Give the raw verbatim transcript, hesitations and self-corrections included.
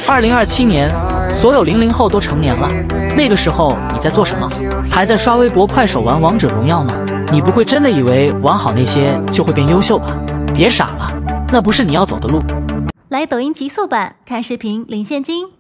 二零二七年，所有零零后都成年了，那个时候你在做什么？还在刷微博、快手、玩王者荣耀吗？你不会真的以为玩好那些就会变优秀吧？别傻了，那不是你要走的路。 来抖音极速版看视频领现金。